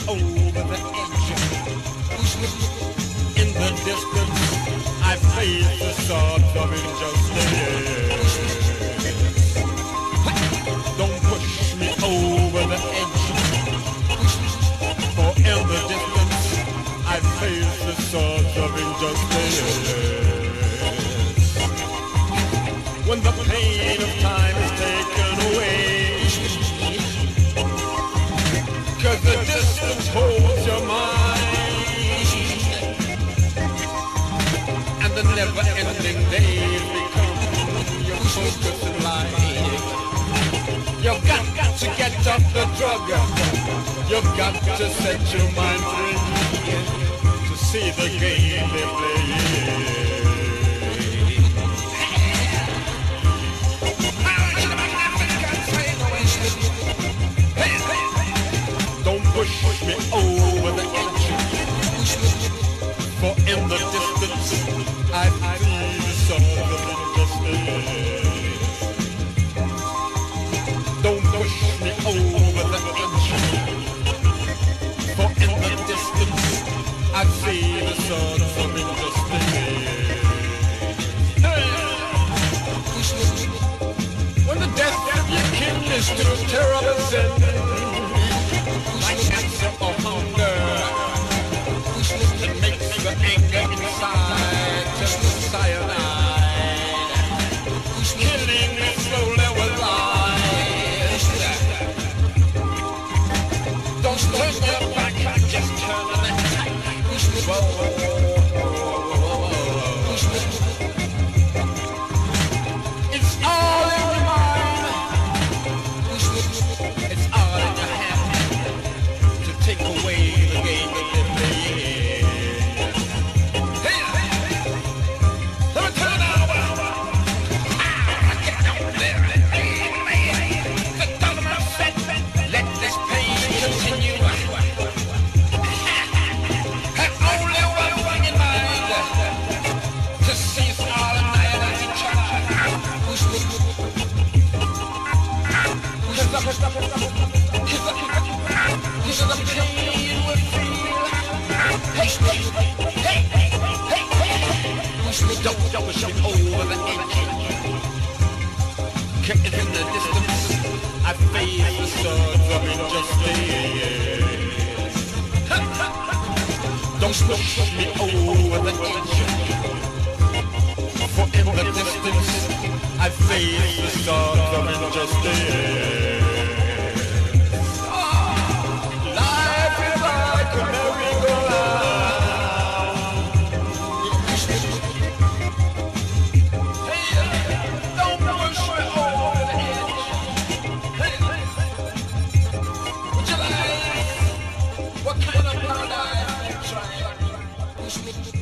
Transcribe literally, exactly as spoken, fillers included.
over the edge. Push me in the distance. I face the swords of injustice. Don't push me over the edge. For in the distance I face the swords of injustice. When the pain of time is taken away, 'cause the distance holds your mind, and the never-ending days become your focus in life. You've got, got to get off the drug. You've got to set your mind free to see the game they play. Don't push me over the edge, for in the distance I see the sword of injustice. Don't push me over the edge, for in the distance I see the sword of injustice. When the death of your kin is too terrible sin, like cancer or hunger, it makes the anger inside just the cyanide, killing me slowly with lies. Don't turn your back, just turn on the attack. Whoa, whoa, whoa, whoa. It's all in your mind. It's all in your hand. Take away the game that they play. Hey, hey, hey. Let me tell you now. Ah, get out there. Hey, man. The government said, let this pain continue. Have only one thing in mind, to cease all annihilate each other. Push me. Push up, push up, push up. Kiss up, kiss up. Kiss up, kiss up. Hey, hey, hey, hey, push me, don't, don't push me over the edge. Kick it in the distance, I face the swords of injustice. Don't push me over the edge, for in the distance I face the swords of injustice. Life is like a merry-go-round. Don't push me over the edge. Would you like? What kind of paradise are you trying? Push me.